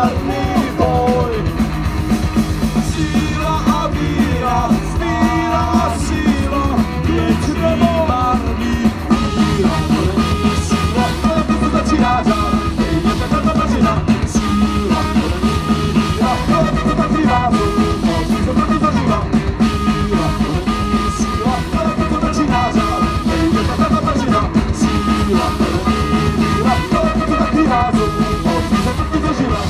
marný boj. Síla a víra a síla, věčný marný víra. Síla, to začíná řád, to začíná. Síla, víra, to začíná řád, to začíná. Síla, to začíná řád, to začíná. Síla, víra, to začíná řád, to začíná.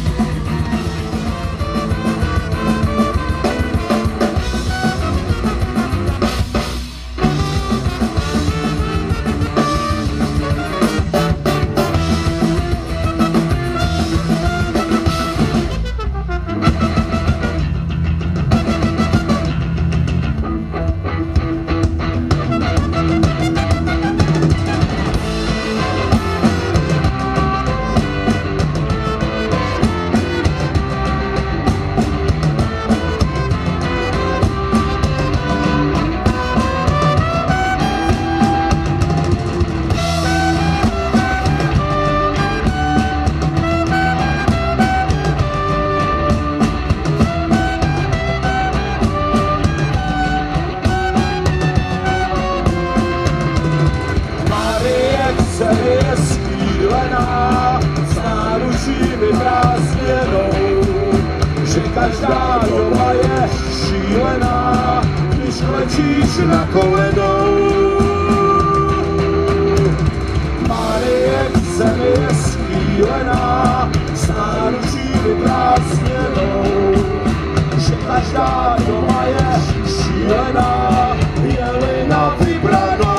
Je skýlená, s náručími prázdněnou, že každá doba je šílená, když klečíš na kolenou. Marie k zemi je skýlená, s náručími prázdněnou, že každá doba je šílená, je-li na vybranou.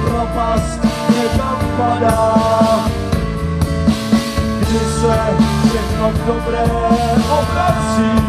propast někam padá, kdy se všechno v dobré obrací.